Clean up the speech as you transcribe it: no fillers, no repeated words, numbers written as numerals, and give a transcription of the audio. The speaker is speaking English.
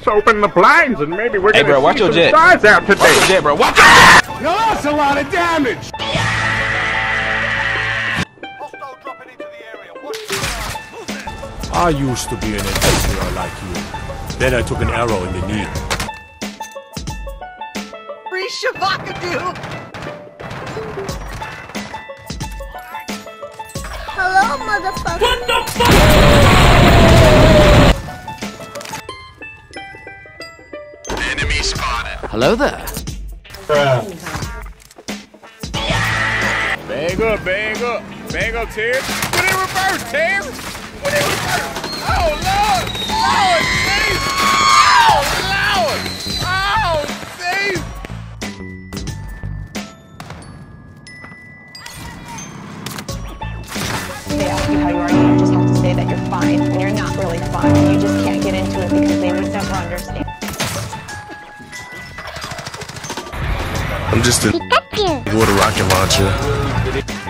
Let's open the blinds and maybe we're Hey, gonna bro, watch see your some jet. stars out today. Watch your jet, bro. Watch your No, that's a lot of damage! I used to be an adventurer like you. Then I took an arrow in the knee. Free Shavakadu! Hello, motherfucker. What the fuck? Enemy spotted. Hello there. Bang up, bang up. Bang up, Terry. Put it in reverse, Terry. Put it in reverse. Oh, Lord. Lord, Jesus. Oh, Lord. Oh, Jesus. They ask you how you are, you just have to say that you're fine when you're not really fine. You just can't get into it because they would never understand. I'm just a with a rocket launcher.